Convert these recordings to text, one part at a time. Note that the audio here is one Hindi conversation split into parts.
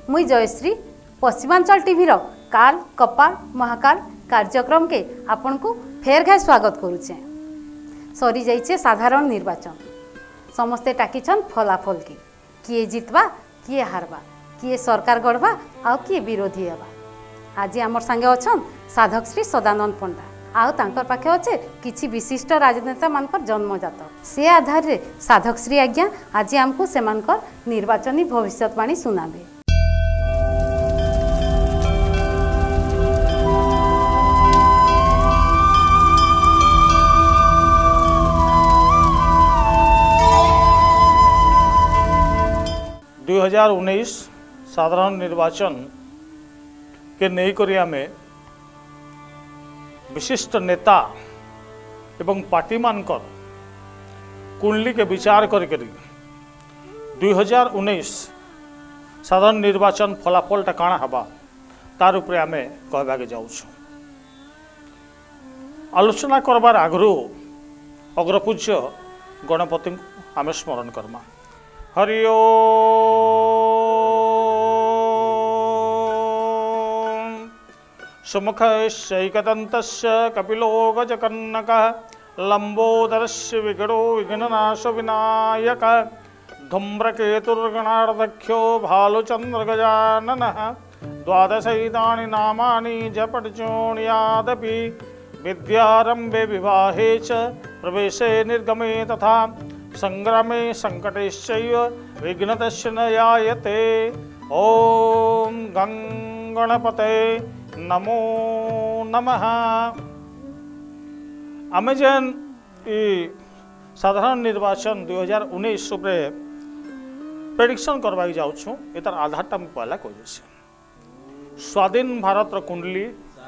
मुई जयश्री पश्चिमांचल टीवी रो काल कपाल महाकाल कार्यक्रम के आपण को फेर घाय स्वागत करुचे। सरी जाइए साधारण निर्वाचन समस्ते टाकिछन फलाफल की किए जितवा किए हारबा किए सरकार गढ़वा आ किए विरोधी हेबा। आज आमर संगे अछन साधक श्री सदानंद पंडा आउ तांकर पाखे अच्छे किछि विशिष्ट राजनेता मानकर जन्मजात से आधार रे साधक श्री आज्ञा आज आमको सेमानकर निर्वाचनी भविष्यवाणी सुनाबे। दुई 2019 साधारण निर्वाचन के नहीं करिया में विशिष्ट नेता एवं पार्टी मानकर कुंडली के विचार करी 2019 साधारण निर्वाचन फलाफलटा काଣା हबा तार उपरे आमे कहबाके जाउछु। आलोचना करबार आगरू अग्रपूज्य गणपति आमे स्मरण करमा। हरि ओम सुमुखैश्चैकदन्तस्य कपिलो गजकर्णकः लम्बोदरस्य विगडो विघ्ननाशो विनायक धूम्रकेतुर्गणार्धख्यो भालुचन्द्रगजाननः द्वादशैतानि नामानि जपट्चूर्णयादपि विद्यारम्भे विवाहे च प्रवेशे निर्गमे तथा संग्रामे संकटेश्चैव विघ्नतस्य न यायते। ओम गणपते नमो नमः। आमे जेन साधारण निर्वाचन 2019 उपरे प्रेडिक्शन करवाई जाऊँ यार आधारटा मुझे पहला कही स्वाधीन भारत कुंडली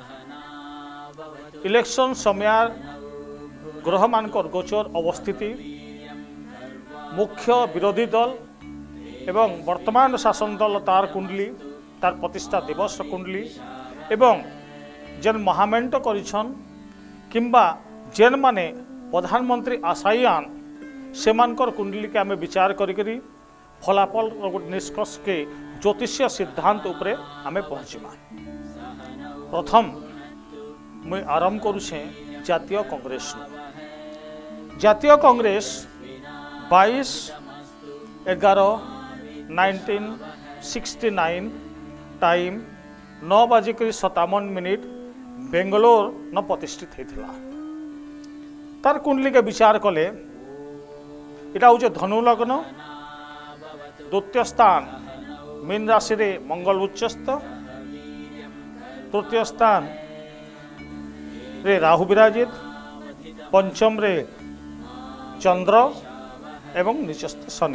इलेक्शन समय ग्रह मानकर गोचर अवस्थिति मुख्य विरोधी दल एवं वर्तमान शासन दल तार कुंडली तार प्रतिष्ठा दिवस कुंडली एवं जेन महामेंट करिछन किंबा जेन माने प्रधानमंत्री आशायान सेमानकर कुंडली के आमे विचार करी फलाफल निष्कर्ष के ज्योतिषीय सिद्धांत उपरे आमे पहुँचीमा। प्रथम मुई आरंभ करुछे जातीय कांग्रेस। जातीय कांग्रेस 22/11/1969 टाइम 9:57 बेंगलोर न प्रतिष्ठित होता। तार कुंडली के विचार कले इटा हूँ धनु लग्न द्वितीय स्थान मीन राशि रे मंगल उच्चस्थ तृतीय स्थान रे राहु विराजित पंचम रे चंद्र एवं निचस्थ शनि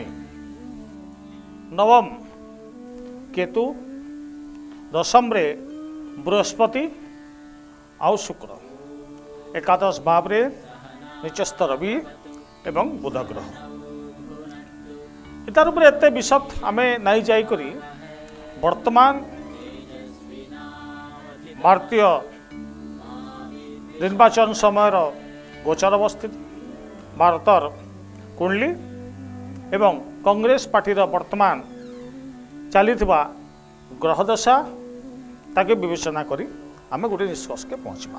नवम केतु दशम रे बृहस्पति आउ शुक्र एकादश भाव रे निचस्थ रवि एवं बुध ग्रह। इतार उपरे एते विशद आमे नहीं जाई करी वर्तमान भारतीय निर्वाचन समय गोचर अवस्थित भारतर कुंडली एवं कांग्रेस पार्टीर वर्तमान चलीथिबा ग्रह दशा ताके विवेचना करी आमे गोटे निष्कर्ष के पहुँचबा।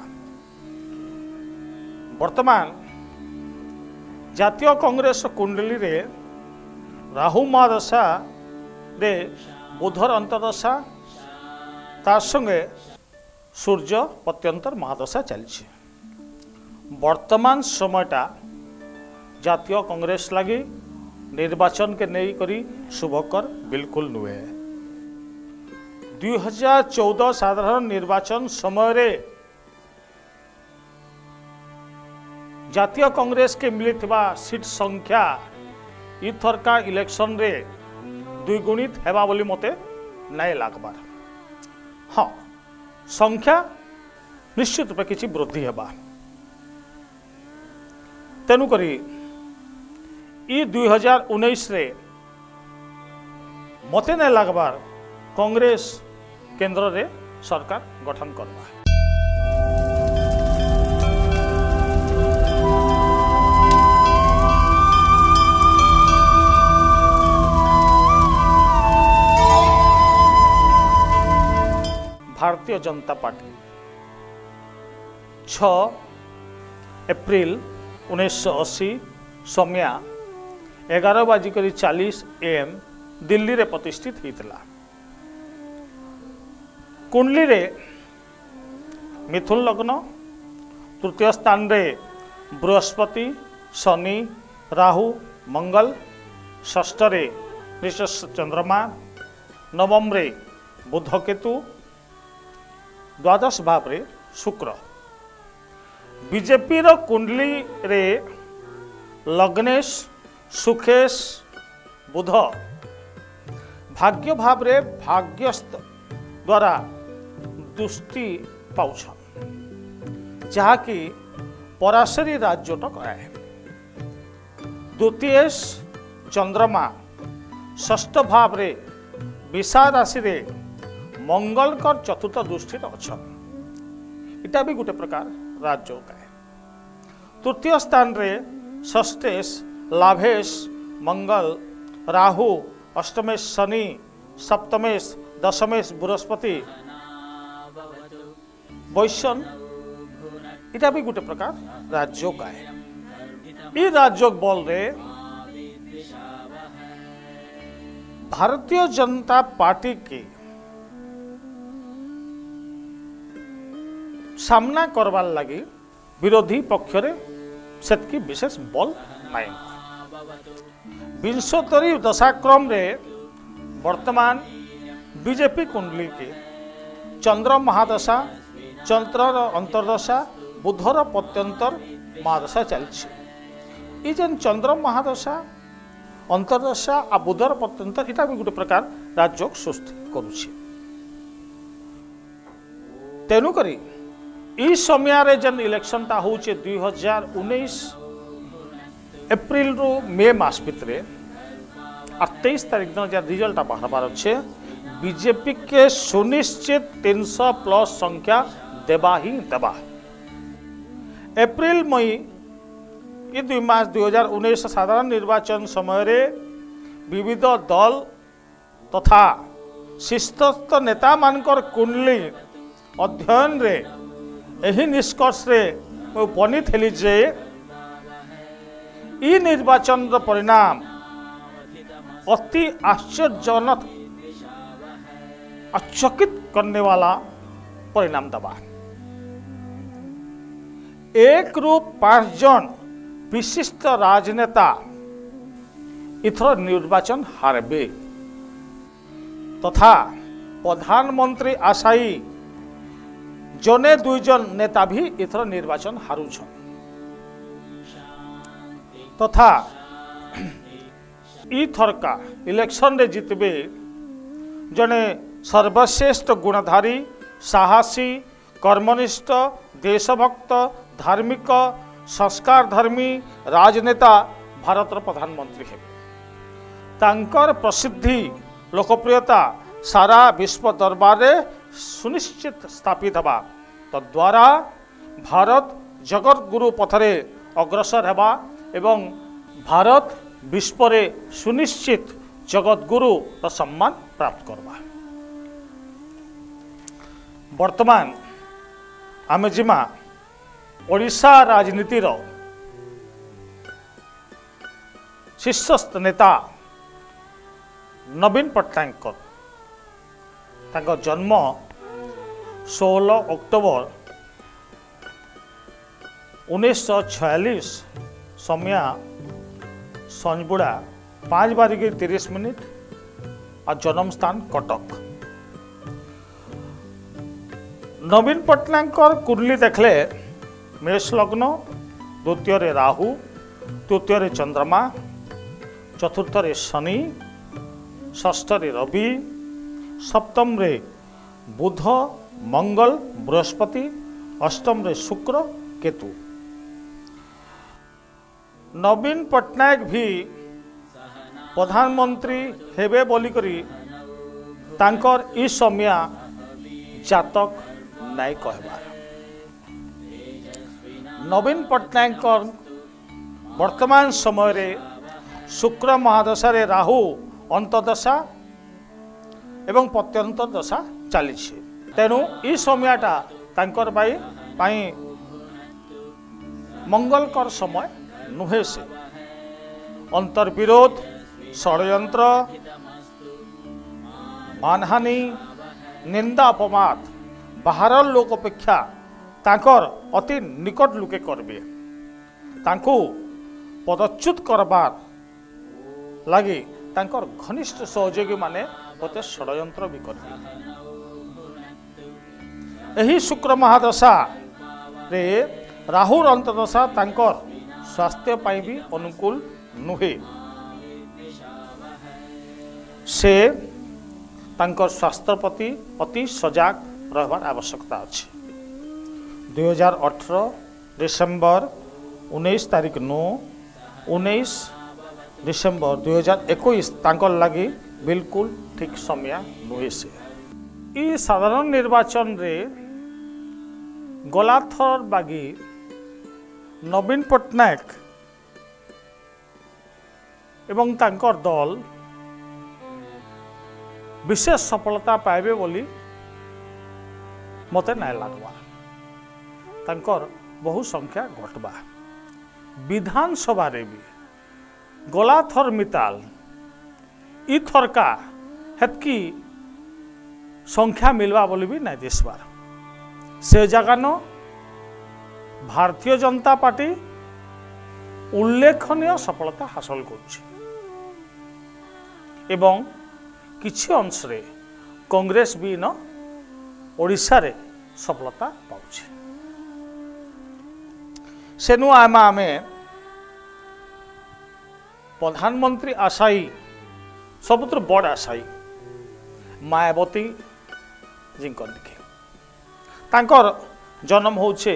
वर्तमान जातीय कांग्रेस कुंडली रे राहु महादशा रे बुधर अंतरदशा तार संगे सूर्य पत्यंतर महादशा चली। वर्तमान समयटा जातीय कांग्रेस लगी निर्वाचन के नहीं करी शुभकर बिल्कुल नुहे। 2014 साधारण निर्वाचन समय रे जातीय कांग्रेस के मिलिथिबा सीट संख्या इथर का इलेक्शन रे द्विगुणित हेबा बोली मते नहीं लागबार। हाँ संख्या निश्चित रूप किसी वृद्धि हेबा तेणु करी 2019 रे मते नहीं लागबार कांग्रेस केंद्र रे सरकार गठन करवा। भारतीय जनता पार्टी 6 एप्रिल 1980 समय 11:40 AM दिल्ली रे प्रतिष्ठित होता। कुंडली रे मिथुन लग्न, तृतीय स्थान रे बृहस्पति, शनि, राहु, मंगल, षष्ठ रे ऋष चंद्रमा, नवम रे बुध केतु, द्वादश भाव रे शुक्र। बीजेपी रो कुंडली रे लग्नेश, सुखेश, बुध भाग्य भाव रे भाग्यस्थ द्वारा दृष्टि पाउछन, जहाँकि पराशरी राज्य कराए। द्वितीय चंद्रमा षष्ठ भाव रे विषा राशि रे मंगल कर चतुर्थ दृष्टि अच्छा, इटा भी गोटे प्रकार राजयोग है। तृतीय स्थान रे षष्ठेश, लाभेश मंगल, राहु, अष्टमेश शनि, सप्तमेश दशमेश बृहस्पति, वैश्यन, इटा भी गोटे प्रकार राजयोग है। ये राजयोग बल रे भारतीय जनता पार्टी की सामना करवार लगी विरोधी पक्ष रे सेतकी विशेष बल नहीं। 20 दशाक्रम रे वर्तमान बीजेपी कुंडली के चंद्र महादशा, चंद्रर अंतर्दशा, बुधर पत्यंतर महादशा चलती। जेन चंद्र महादशा, अंतर्दशा आ बुधर पत्यंतर इटा भी गोटे प्रकार राजयोग सृष्टि करुछि। तेणुकरी ई समय जेन इलेक्शन टा होचे 2019 एप्रिल रु मे मास भितर 23 तारीख दिन जहाँ रिजल्ट बाहर अच्छे, बीजेपी के सुनिश्चित 300+ संख्या देवा ही देवा। एप्रिल मई ये 2 मास 2019 साधारण निर्वाचन समय रे विविध दल तथा शीर्षस्थ नेता मानकर कुंडली अध्ययन रे एही निष्कर्ष रे उपनीत हेली जे ई निर्वाचन परिणाम अति आश्चर्यजनक, अचकित करने वाला परिणाम दबा। 1 रु 5 जन विशिष्ट राजनेता इथर निर्वाचन हारबे तथा प्रधानमंत्री आशायी जने 2 जन नेता भी इथर निर्वाचन हारुछन तथा इथरका इलेक्शन रे जितबे जने सर्वश्रेष्ठ गुणधारी, साहसी, कर्मनिष्ठ, देशभक्त, धार्मिक, संस्कार धर्मी राजनेता भारतर प्रधानमंत्री है। तांकर प्रसिद्धि लोकप्रियता सारा विश्व दरबार रे सुनिश्चित स्थापित हवा तद्वारा भारत जगत गुरु पथरे अग्रसर हेबा एवं भारत विश्व रे सुनिश्चित जगत गुरु रा सम्मान प्राप्त करबा। वर्तमान आमे जिमा ओडिशा राजनीतिर शीर्षस्थ नेता नवीन पट्टनायक तांको जन्म 16 अक्टोबर 1946 समय संजबुड़ा 5:30 और जन्म स्थान कटक। नवीन पट्टनायक कुंडली देखले मेष लग्न, द्वितीय रे राहु, तृतीय रे चंद्रमा, चतुर्थ रे शनि, षष्ठ रे रवि, सप्तम रे बुध, मंगल, बृहस्पति, अष्टम रे शुक्र, केतु। नवीन पट्टनायक भी प्रधानमंत्री हेबे बोली करी तांकर ई समय जातक नाई कहबार। नवीन पट्टनायक वर्तमान समय रे शुक्र महादशा रे राहु अंतदशा एवं प्रत्यंतर दशा चली। तेणु ई समयटा तांकर पाई मंगलकर समय नुहे से अंतर्विरोध षड्यंत्र मानहानि निंदा अपमान बाहर लोक अपेक्षा तांकर अति निकट लोके करबे तांको पदच्युत करबार लगी तांकर घनिष्ठ सहयोगी माने गोटे षड्यंत्र भी करबे एही शुक्र महादशा रे राहुर अंतदशा तांकर स्वास्थ्य पाई भी अनुकूल नुहे से तांकर स्वास्थ्य प्रति अति सजाग रहबार आवश्यकता अछि 2018 डिसेम्बर 19 तारीख 19 डिसेम्बर 2021 तांकर लगी बिल्कुल ठीक समय नुहे से ई साधारण निर्वाचन रे गलाथर बागी नवीन पट्टनायक एवं तांकर दल विशेष सफलता पाइबे बोली मते नाय लागवा तांकर बहु संख्या घटबा विधानसभा रे भी गलाथर मिताल ई थरका हेतकी संख्या मिलवा बोली भी नाय दिसबार से जगह न भारतीय जनता पार्टी उल्लेखनीय सफलता हासिल करुछि एवं किछि अंश रे कांग्रेस भी न ओडिशा रे सफलता पाउछि सेनु आमे प्रधानमंत्री आशायी सबुत्र बड़ आशायी मायावती जी दिखे तांकर जन्म होचे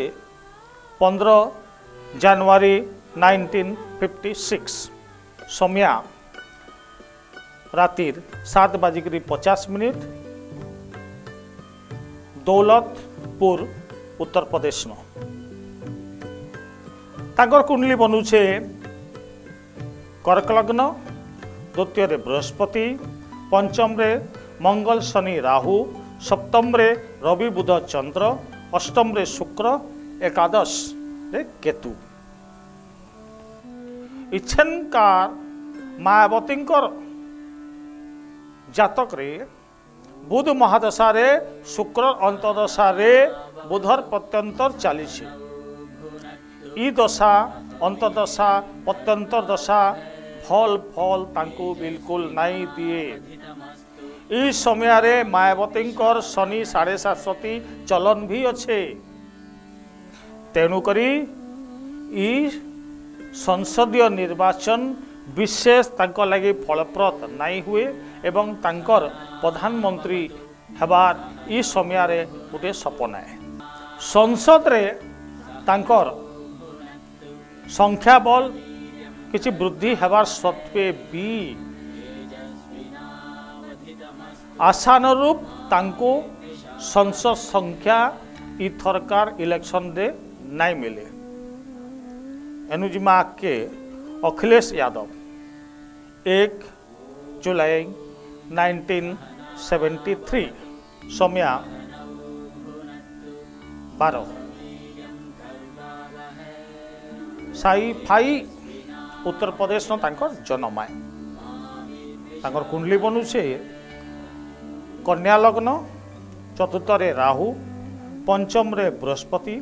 15 जनवरी 1956 समय रातिर 7:50 दौलतपुर उत्तर प्रदेश न तांकर कुंडली बनुचे कर्क लग्न द्वितीय रे बृहस्पति पंचम रे मंगल शनि राहु सप्तम रे रवि बुध चंद्र अष्टम रे शुक्र एकादश रे केतु इच्छनकार मायावतींकर जातक रे बुध महादशा रे शुक्र अंतदशा रे बुधर प्रत्यंतर चली ई दशा अंतदशा प्रत्यंतर दशा फल फल तांको बिल्कुल नहीं दिए ई समय रे मायावतींकर शनि 7.5 चलन भी अच्छे तेणुकरी ई संसदीय निर्वाचन विशेष तांको लगी फलप्रद नहीं हुए एवं तांकर प्रधानमंत्री हेबार ई समय रे गोटे सपना है संसद रे तांकर संख्या बल किसी वृद्धि हेबार सत्वे भी आशानुरूप तांको संसद संख्या इथरकार इलेक्शन दे नहीं मिले एनुजिमा के अखिलेश यादव 1 जुलाई 1973 समय 12 साई फाई उत्तर प्रदेश न तांकर जन्माय तांकर कुंडली बनुचे कन्या लग्न चतुर्थ रे राहु पंचम रे बृहस्पति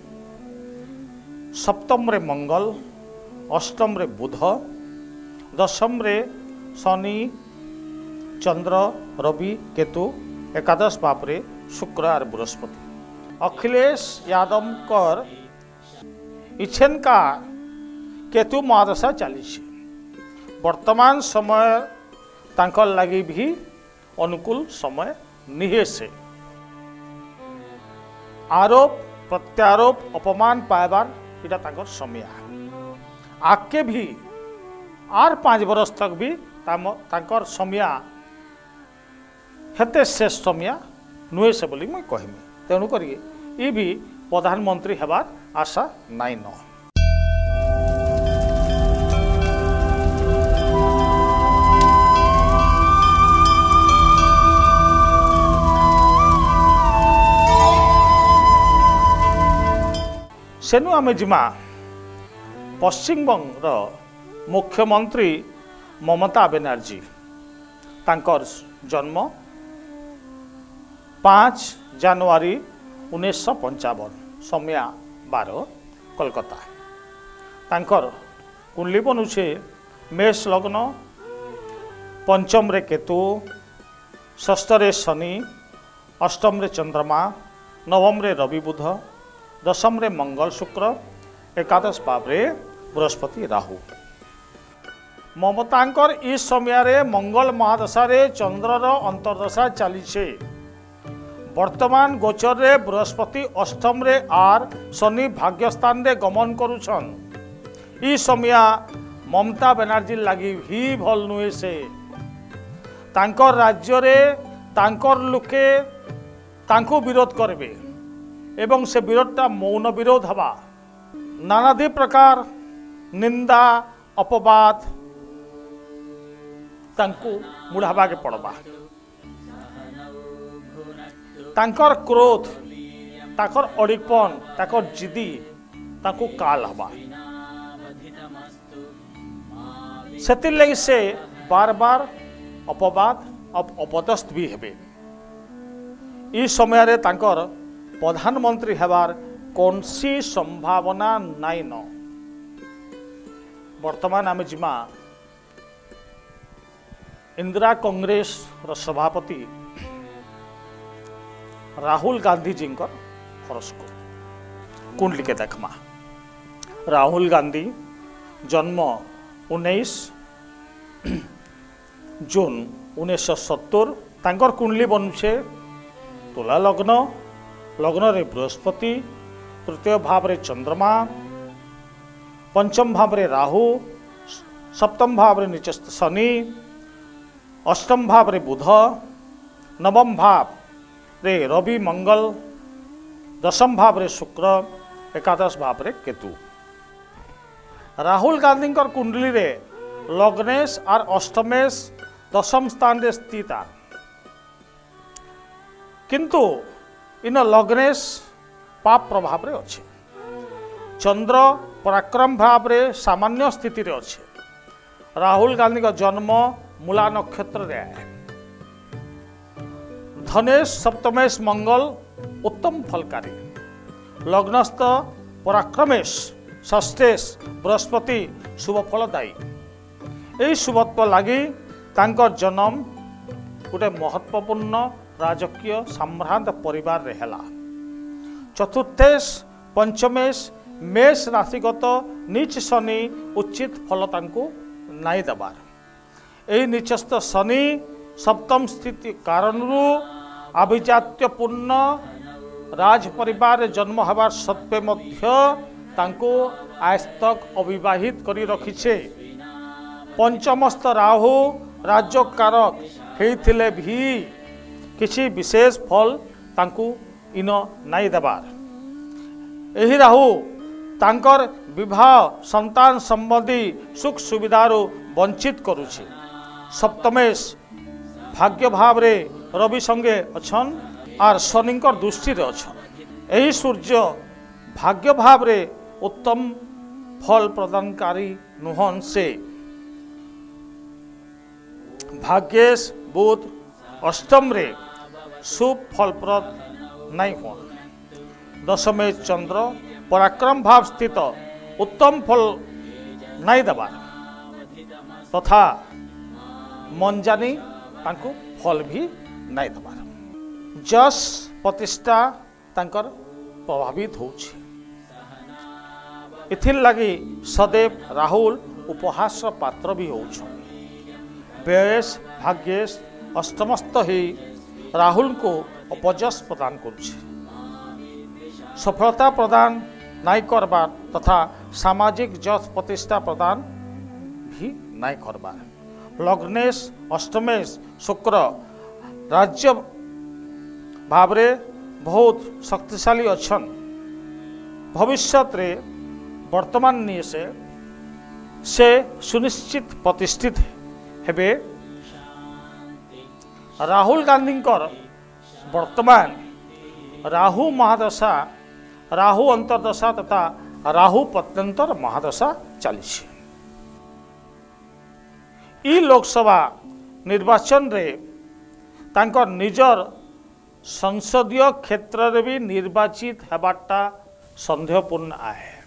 सप्तम रे मंगल अष्टम रे बुध दशम रे शनि चंद्र रवि केतु एकादश भाव रे शुक्र और बृहस्पति अखिलेश यादव कर इच्छन का केतु महादशा चली वर्तमान समय तांकर लगी भी अनुकूल समय निहे से आरोप प्रत्यारोप अपमान पाइबार इटा तांकर समय आगे भी आर 5 बरस तक भी तांकर समय हेते शेष समय नुहे से बोली मैं कहमी तेणुक ये भी प्रधानमंत्री हेबार आशा नाई न। सेनु आमे जिमा पश्चिमबंग मुख्यमंत्री ममता बनर्जी तांकर जन्म 5 जनवरी 1955 समय 12 कोलकाता। तांकर कुंडली बनुचे मेष लग्न, पंचम रे केतु, षष्ठ रे शनि, अष्टम रे चंद्रमा, नवम रे रवि बुध, दशम रे मंगल शुक्र, एकादश भाव रे बृहस्पति राहु। ममतांकर इस समय रे मंगल महादशा रे चंद्रर अंतर्दशा चलीछे। वर्तमान गोचर रे बृहस्पति अष्टम रे आर शनि भाग्यस्थान रे गमन करुछन। ई समय ममता बनर्जी लगी भी भल नुहे से तांकर राज्य रे तांकर लोके तांको विरोध करबे एवं से विरोधटा मौन विरोध हवा। नानादी प्रकार निंदा अपवाद तांको मुढ़ावा के पड़बा। तांकर क्रोध, ताकर अड़िपन, ताकर जिदी तांको काल हवा। सेतिर लगी से बार बार अपवाद अपदस्थ भी हेबे। इस समय रे तांकर प्रधानमंत्री हेबार कौनसी संभावना नाई न। वर्तमान आमे जिमा इंदिरा कांग्रेस सभापति राहुल गांधी जी हॉरोस्कोप कुंडली के देखमा। राहुल गांधी जन्म 19 जून 1970। तांकर कुंडली बनुचे तुला लग्न, लग्न रे बृहस्पति, तृतीय भाव रे चंद्रमा, पंचम भाव रे राहु, सप्तम भाव रे नीचस्थ शनि, अष्टम भाव रे बुध, नवम भाव रे रवि मंगल, दशम भाव रे शुक्र, एकादश भाव रे केतु। राहुल गांधी कुंडली रे लग्नेश और अष्टमेश दशम स्थान रे स्थित। किंतु इन लग्नेश पाप प्रभाव रे अच्छे। चंद्र पराक्रम भाव रे सामान्य स्थिति रे अच्छे। राहुल गांधी का जन्म मूला नक्षत्र रे है। धनेश सप्तमेश मंगल उत्तम फलकारी। लग्नस्थ पराक्रमेश षष्ठेश बृहस्पति शुभ फलदायी। यही शुभत्व लगी तांकर जन्म गोटे महत्वपूर्ण राजकीय सम्रांत परिवार रे हैला। चतुर्थेश पंचमेश मेष राशिगत नीच शनि उचित फल तांको नाई दबार। यही नीचस्थ शनि सप्तम स्थिति कारणरू अभिजात्यपूर्ण राज परिवार जन्म हबार सत्वे मध्य तांको आज तक अविवाहित करी रखिछे। पंचमस्थ राहु राज्यकारक हेइथिले भी किसी विशेष फल तांको इन नाई दबार। एही राहु तांकर विवाह संतान संबंधी सुख सुविधारू वंचित करुछे। सप्तमेश भाग्य भाव रे रवि संगे अछन आर शनिकर दृष्टि रे अछन। एही सूर्य भाग्य भाव रे उत्तम फल प्रदानकारी नुहन से भाग्येश बुध अष्टम रे शुभ फलप्रद नहीं होन। दशमे चंद्र पराक्रम भाव स्थित उत्तम फल नहीं दबार तथा मंजानी तांको फल भी नहीं दबार। जस प्रतिष्ठा तांकर प्रभावित होछि। इथिर लगी सदैव राहुल उपहास पात्र भी होछन। व्ययेश भाग्येश अष्टमस्थ ही राहुल को अपजस प्रदान करुछि। सफलता प्रदान नाई करबार तथा सामाजिक जस प्रतिष्ठा प्रदान भी नाई करबार। लग्नेश अष्टमेश शुक्र राज्य भावरे बहुत शक्तिशाली अच्छन। भविष्यत रे वर्तमान नहीं से सुनिश्चित प्रतिष्ठित हेबे। राहुल गांधी वर्तमान राहु महादशा राहु अंतर्दशा तथा राहु पत्यंतर महादशा चली। ई लोकसभा निर्वाचन रे तांकर निजर संसदीय क्षेत्र रे भी निर्वाचित हेबाटा संदेहपूर्ण आए।